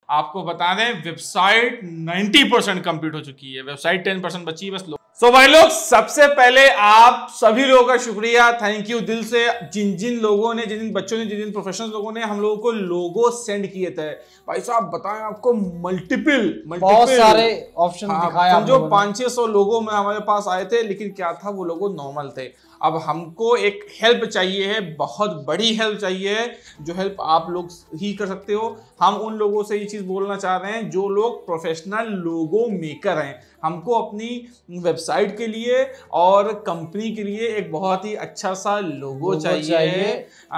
आपको बता दें वेबसाइट 90% कंप्लीट हो चुकी है, वेबसाइट 10% बची है बस। सो भाई लोग, सबसे पहले आप सभी लोगों का शुक्रिया, थैंक यू दिल से, जिन जिन लोगों ने, जिन बच्चों ने, जिन प्रोफेशनल लोगों ने हम लोगों को लोगो सेंड किए थे। भाई साहब बताएं, आपको मल्टीपल बहुत सारे ऑप्शन दिखाया, समझो 500-600 लोगो में हमारे पास आए थे, लेकिन क्या था, वो लोगो नॉर्मल थे। अब हमको एक हेल्प चाहिए है, बहुत बड़ी हेल्प चाहिए है, जो हेल्प आप लोग ही कर सकते हो। हम उन लोगों से ये चीज बोलना चाह रहे हैं जो लोग प्रोफेशनल लोगो मेकर हैं। हमको अपनी वेबसाइट के लिए और कंपनी के लिए एक बहुत ही अच्छा सा लोगो चाहिए।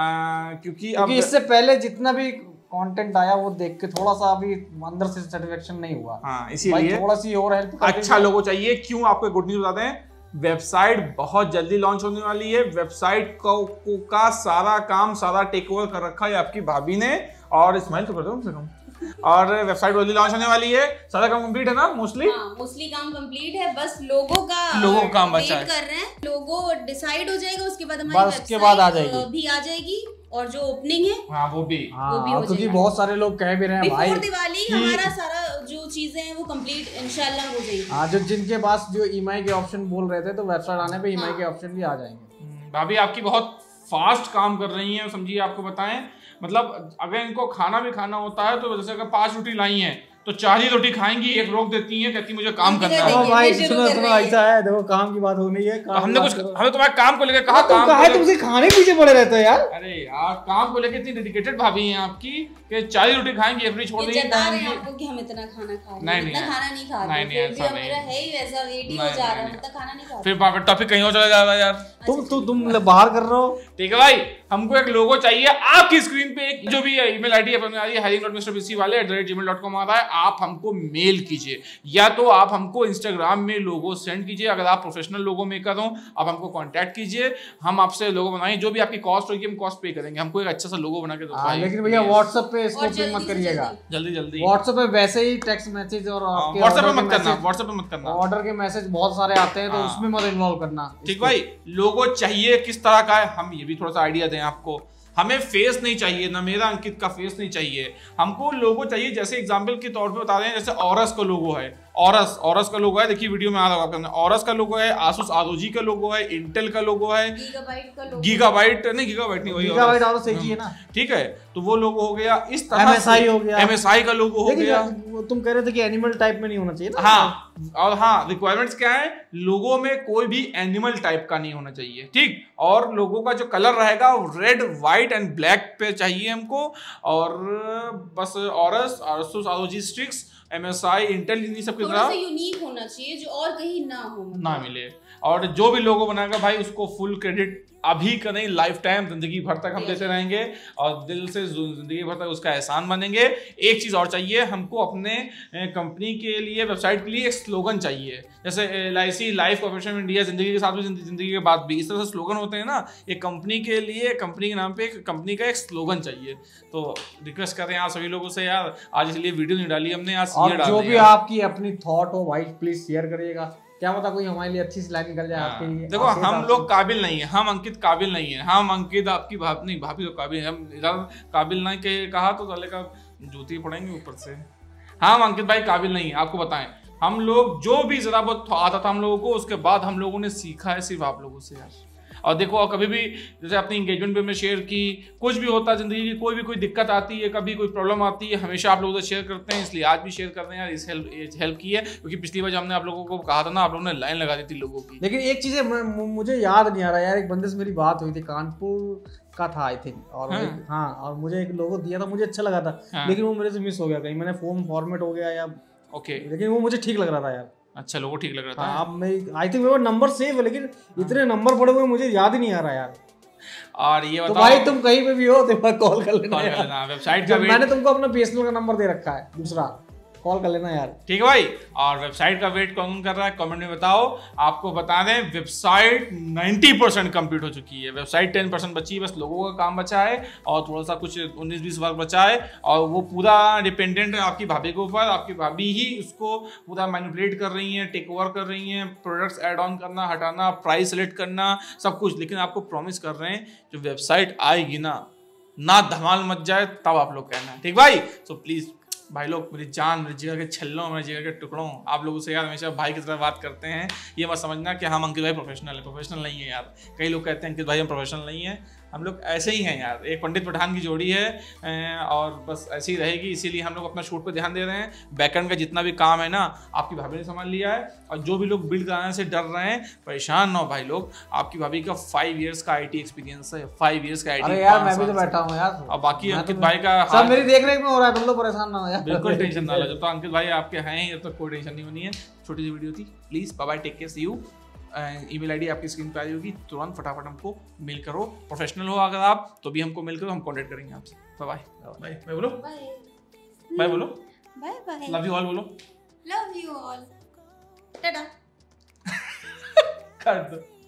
क्योंकि अब इससे पहले जितना भी कंटेंट आया वो देख के थोड़ा सा अभी अंदर से सेटिस्फेक्शन नहीं हुआ। हाँ, इसीलिए थोड़ा सी और हेल्प अच्छा लोगो चाहिए। क्यों, आपको गुड न्यूज बता दें, वेबसाइट बहुत जल्दी लॉन्च होने वाली है। वेबसाइट का सारा काम, सारा टेक ओवर कर रखा है आपकी भाभी ने, और स्माइल तो कर दो कम से कम। और वेबसाइट जल्दी लॉन्च होने वाली है, सारा काम कंप्लीट है ना, मोस्टली मोस्टली काम कंप्लीट है, बस लोगो का काम बचा है। कर रहे हैं, लोगो डिसाइड हो जाएगा, उसके बाद हमारी वेबसाइट भी आ जाएगी, और जो ओपनिंग है हाँ वो भी हो क्योंकि जाएगा। बहुत सारे लोग कह भी रहे हैं भाई दिवाली हमारा सारा जो चीजें हैं वो कंप्लीट इंशाल्लाह हो जाएगी। हाँ, जो जिनके पास जो ईएमआई के ऑप्शन बोल रहे थे, तो वेबसाइट आने पे ईएमआई के ऑप्शन भी आ जाएंगे। भाभी आपकी बहुत फास्ट काम कर रही हैं, समझिए। आपको बताएं, मतलब अगर इनको खाना भी खाना होता है तो जैसे अगर 5 रोटी लाई हैं तो 4 ही रोटी खाएंगी, एक रोक देती हैं, कहती मुझे काम करना है। भाई सुनो ऐसा है, देखो काम की बात हो रही है, हमने तुम्हारे काम को लेकर कहा, तुमसे खाने पीछे पड़े रहते हो यार। अरे यार, काम को लेकर इतनी डेडिकेटेड भाभी हैं आपकी कि 4 ही रोटी खाएंगी, अपनी छोड़ देंगी। आपको कि हम इतना खाना खा रहे हैं, इतना खाना नहीं खा रहे, फिर भी मेरा है ही वैसा वेट ही हो जा रहा है, इतना खाना नहीं खा रहे। फिर टॉपिक कहीं और चला जा रहा है यार। तुम बाहर कर रहे हो। ठीक है भाई, हमको एक लोगो चाहिए। आपकी स्क्रीन पे एक जो भी ईमेल आईडी अपन आ रही है, hiring.mrbc@gmail.com आ रहा है, आप हमको मेल कीजिए, या तो आप हमको इंस्टाग्राम में लोगो सेंड कीजिए। अगर आप प्रोफेशनल लोगो मेकर हो, आप हमको कांटेक्ट कीजिए, हम आपसे लोगो बनाएंगे, जो भी आपकी कॉस्ट होगी हम कॉस्ट पे करेंगे। हमको एक अच्छा सा लोगो बना के दो भाई। लेकिन भैया व्हाट्सएप पे इसको पिन मत करिएगा, जल्दी व्हाट्सएप पे वैसे ही टेक्स्ट मैसेज और व्हाट्सएप पे मत करना, ऑर्डर के मैसेज बहुत सारे आते हैं, तो उसमें मत इन्वॉल्व करना। ठीक भाई, लोगो चाहिए किस तरह का है, हम ये भी थोड़ा सा आइडिया दें आपको। हमें फेस नहीं चाहिए, ना मेरा अंकित का फेस नहीं चाहिए, हमको लोगो चाहिए। जैसे एग्जांपल के तौर पे बता रहे हैं, जैसे ऑरस का लोगो है, ऑरस का लोगो है, देखिए वीडियो में आ रहा है, ऑरस का लोगो है, आसूस ROG का लोगो है, इंटेल का लोगो है, गीगाबाइट नहीं वही गीगाबाइट और सही है ना। ठीक है, तो वो लोगो हो गया। इस तरह MSI हो गया, MSI का लोगो हो गया। तुम कह रहे थे कि एनिमल टाइप में नहीं होना चाहिए ना। हाँ, और हाँ, रिक्वायरमेंट्स क्या है, लोगो में कोई भी एनिमल टाइप का नहीं होना चाहिए। ठीक, और लोगो का जो कलर रहेगा वो रेड, व्हाइट एंड ब्लैक पे चाहिए हमको। और बस Aorus, Asus ROG Strix, MSI, Intel, इन सब की थोड़ा सा यूनिक होना चाहिए, जो और कहीं ना मिले। और जो भी लोगो बनाएगा भाई, उसको फुल क्रेडिट अभी का नहीं, लाइफ टाइम, जिंदगी भर तक हम देते रहेंगे, और दिल से जिंदगी भर तक उसका एहसान बनेंगे। एक चीज और चाहिए हमको, अपने कंपनी के लिए, वेबसाइट के लिए एक स्लोगन चाहिए। जैसे LIC, लाइफ कॉर्पोरेशन इंडिया, जिंदगी के साथ भी जिंदगी के बाद भी, इस तरह से स्लोगन होते हैं ना। एक कंपनी के लिए, कंपनी के नाम पे कंपनी का एक स्लोगन चाहिए। तो रिक्वेस्ट कर रहे हैं आप सभी लोगों से यार, आज इसलिए वीडियो नहीं डाली हमने, आज जो भी आपकी अपनी थॉट हो भाई, प्लीज शेयर करिएगा। क्या पता कोई हमारे लिए अच्छी लाइन निकल जाए आपके लिए। देखो, हम लोग काबिल नहीं है, हम अंकित काबिल नहीं है, हम अंकित आपकी भाभी तो काबिल है, हम इधर काबिल नहीं के कहा तो साले का जूती पड़ेंगे ऊपर से। हम अंकित भाई काबिल नहीं है, आपको बताएं। हम लोग जो भी जरा बहुत आता था हम लोगों को, उसके बाद हम लोगों ने सीखा है सिर्फ आप लोगों से यार। और देखो, और कभी भी जैसे अपनी एंगेजमेंट पे में शेयर की, कुछ भी होता है जिंदगी की, कोई दिक्कत आती है, कभी कोई प्रॉब्लम आती है, हमेशा आप लोगों से शेयर करते हैं। इसलिए आज भी शेयर कर रहे हैं यार, इस हेल्प की है। क्योंकि पिछली बार हमने आप लोगों को कहा था ना, आप लोगों ने लाइन लगा दी थी लोगों की। लेकिन एक चीज मुझे याद नहीं आ रहा यार, एक बंदे से मेरी बात हुई थी, कानपुर का था आई थिंक, और और मुझे एक लोगो दिया था, मुझे अच्छा लगा था, लेकिन वो मेरे से मिस हो गया, कहीं मैंने फॉर्मेट हो गया या लेकिन वो मुझे ठीक लग रहा था यार। अच्छा, लोगो ठीक लग रहा था। हाँ, मैं आई थिंक मेरा नंबर सेव है, लेकिन इतने नंबर पड़े हुए मुझे याद ही नहीं आ रहा यार। और ये बताओ, तो भाई तुम कहीं पे भी हो तो कॉल कर लेना। वेबसाइट का मैंने तुमको अपना BSNL का नंबर दे रखा है, दूसरा कॉल कर लेना यार। ठीक है भाई। और वेबसाइट का वेट कौन कर रहा है, कमेंट में बताओ। आपको बता दें, वेबसाइट 90% कंप्लीट हो चुकी है, वेबसाइट 10% बची है, बस लोगों का काम बचा है, और थोड़ा सा कुछ 19-20 वर्क बचा है, और वो पूरा डिपेंडेंट है आपकी भाभी के ऊपर। आपकी भाभी ही उसको पूरा मैनिपुलेट कर रही हैं, टेक ओवर कर रही हैं, प्रोडक्ट्स ऐड ऑन करना, हटाना, प्राइस सेलेक्ट करना, सब कुछ। लेकिन आपको प्रॉमिस कर रहे हैं, जो वेबसाइट आएगी ना धमाल मच जाए, तब आप लोग कहना है। ठीक भाई, सो प्लीज भाई लोग, मेरी जान, मेरे जिगर के छल्लों, मेरे जिगर के टुकड़ों, आप लोगों से यार हमेशा भाई की तरह बात करते हैं। ये मत समझना कि हम अंकित भाई प्रोफेशनल है, प्रोफेशनल नहीं है यार। कई लोग कहते हैं अंकित भाई हम प्रोफेशनल नहीं है, हम लोग ऐसे ही हैं यार, एक पंडित पठान की जोड़ी है और बस ऐसी ही रहेगी। इसीलिए हम लोग अपना शूट पे ध्यान दे रहे हैं। बैकएंड का जितना भी काम है ना, आपकी भाभी ने संभाल लिया है। और जो भी लोग बिल्ड कराने से डर रहे हैं, परेशान ना हो भाई लोग, आपकी भाभी का 5 इयर्स का IT एक्सपीरियंस है, 5 इयर्स का IT। अरे यार मैं भी तो बैठा हूँ यार। और बाकी अंकित भाई का सब मेरी देख रेख में हो रहा है, तुम लोग परेशान ना हो यार। बिल्कुल टेंशन ना लो, जब तक अंकित भाई आपके हैं जब तक कोई टेंशन नहीं होनी है। छोटी सी वीडियो थी, please bye bye, take care, see you. Email ID आपकी स्क्रीन पे आ होगी, तुरंत फटाफट हमको मेल करो। प्रोफेशनल हो अगर आप तो भी हमको मेल करो, हम कांटेक्ट करेंगे आपसे। Bye bye. बाय बाय बोलो, बाय बोलो, bye bye, love you all बोलो, लव यू ऑल, टाटा कर दो।